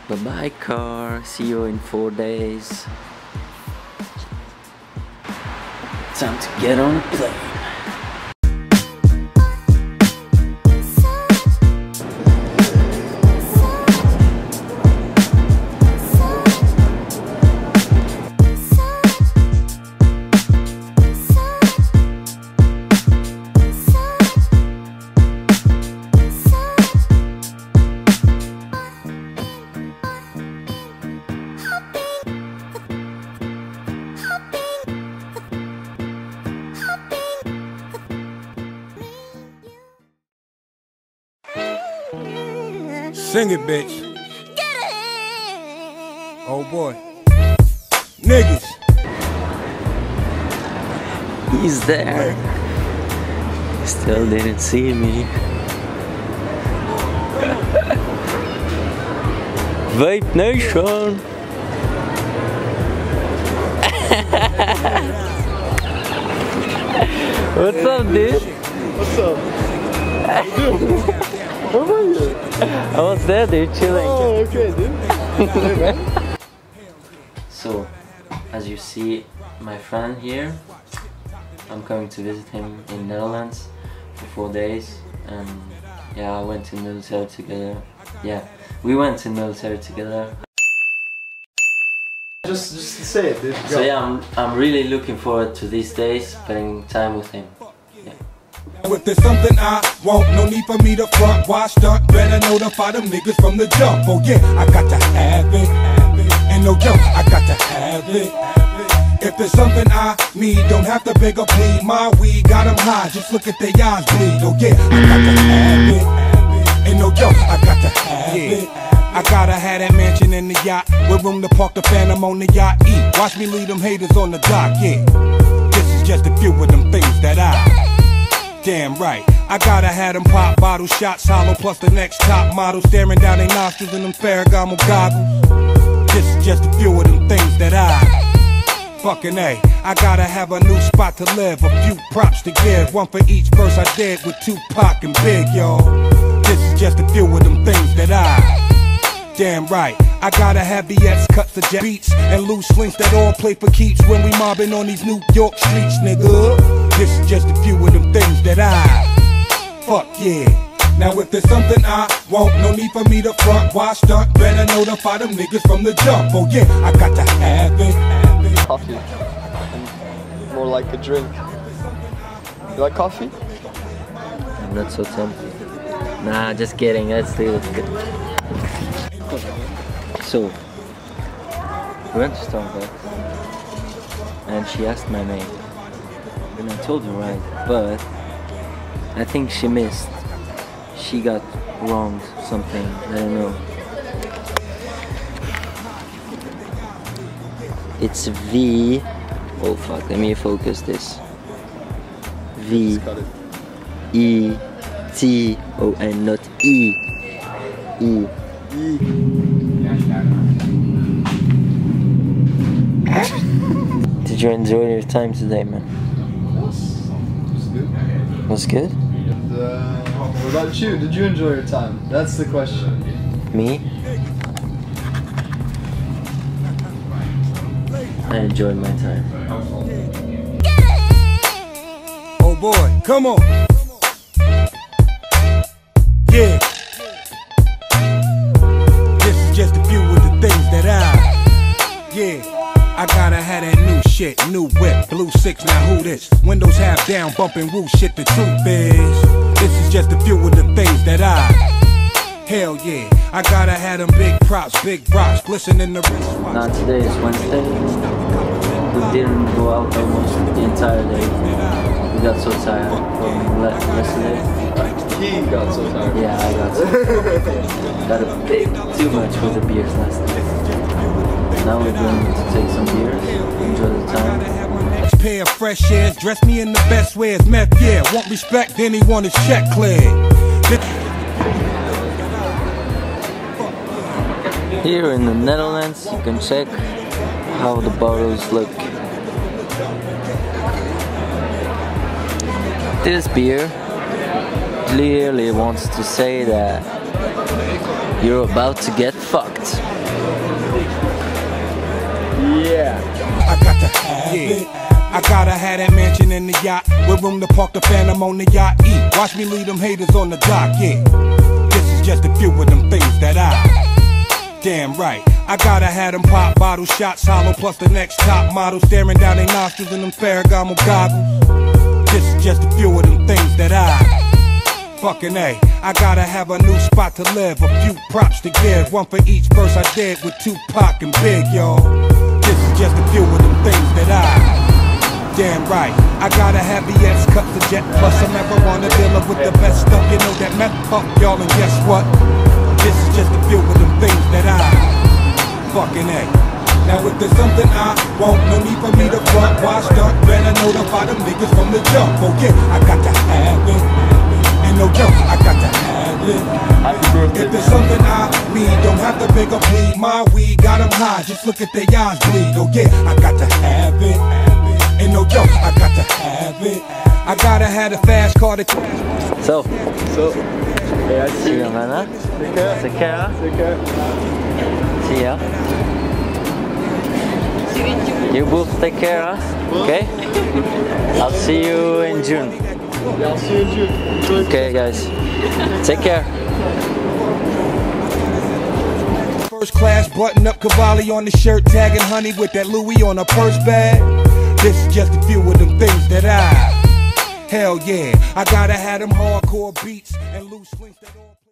Bye-bye car, see you in 4 days. Time to get on a plane. Sing it, bitch. Oh boy. Niggas. He's there. Still didn't see me. Vape Nation. What's up, dude? What's up? Where were you? I was there, dude, chilling. Oh, okay, dude. Hey, man. So, as you see, my friend here, I'm coming to visit him in Netherlands for 4 days, and yeah, I went to military together. Yeah, we went to military together. Just say it, dude. Go. So yeah, I'm really looking forward to these days, spending time with him. If there's something I want, no need for me to front. Why stunt? Better notify them niggas from the jump. Oh yeah, I got to have it. And no joke, I got to have it. If there's something I need, don't have to beg or plead. My weed got them high, just look at their eyes bleed. Oh yeah, I got to have it. And no joke, I got to have it. I gotta have that mansion in the yacht, with room to park the Phantom on the yacht. Eat, watch me leave them haters on the dock, yeah. This is just a few of them things that damn right, I gotta have them pop bottle shots hollow, plus the next top model staring down their nostrils in them Ferragamo goggles. This is just a few of them things that fucking A. I gotta have a new spot to live, a few props to give, one for each verse I did with Tupac and Big, y'all. This is just a few of them things that damn right, I gotta have BS cuts of jet beats and loose links that all play for keeps when we mobbing on these New York streets, nigga. This is just a few of them things that fuck yeah. Now if there's something I want, no need for me to front. Why stunt? Better notify them niggas from the jump. Oh yeah, I got to have it. Coffee. And more like a drink. You like coffee? I'm not so tempted. Nah, just kidding, let's leave it. So, we went to Starbucks and she asked my name. And I told her right, but I think she missed. She got wrong something, I don't know. It's V. Oh fuck, let me focus this. V E T O N, not E. E. Did you enjoy your time today, man? Was good? And, what about you? Did you enjoy your time? That's the question. Me? I enjoyed my time. Oh boy, come on. Yeah. This is just a few of the things that yeah. I gotta have that new shit, new whip, blue 6, now who this? Windows half down, bumping woo shit, the truth is this is just a few of the things that hell yeah, I gotta have them big props, big rocks, glistening the wrist. Now today is Wednesday. We didn't go out almost the entire day. We got so tired from yesterday. He got so tired. Yeah, I got so tired. Got a bit too much with the beers last night. Now we're going to take some beers, enjoy the time. Pair of fresh airs, dress me in the best ways, meth, yeah. Want respect, then he want his check cleared. Here in the Netherlands, you can check how the bottles look. This beer clearly wants to say that You're about to get fucked. Yeah. I got to have it. I gotta have that mansion in the yacht with room to park the Phantom on the yacht. Watch me leave them haters on the dock, yeah. This is just a few of them things that damn right. I gotta have them pop bottle shots hollow plus the next top model staring down their nostrils in them Ferragamo goggles. This is just a few of them things that fucking A. I gotta have a new spot to live, a few props to give, one for each verse I did with Tupac and Big, y'all. This is just a few of them things that damn right. I gotta have BS cups of jet plus I never wanna deal with the best stuff. You know that meth pump, y'all, and guess what? This is just a few of them things that fucking A. Now if there's something I want, no need for me to front. Why stunt? Better notify them niggas from the jump. Oh yeah, I got to have it. And no joke, I got to have it. If there's something I need, don't have to beg or plead. My weed got them high, just look at their eyes bleed. Oh yeah, I got to have it. Ain't no joke, I got to have it. I gotta have a fast car to... So. Yeah, I see you, man. Take care. See ya. You both take care, huh? Okay? I'll see you in June. Yeah, I'll see you in June. Okay, guys. Take care. First class button up Cavalli on the shirt, tagging honey with that Louis on a purse bag. This is just a few of them things that hell yeah, I gotta have them hardcore beats and loose links that all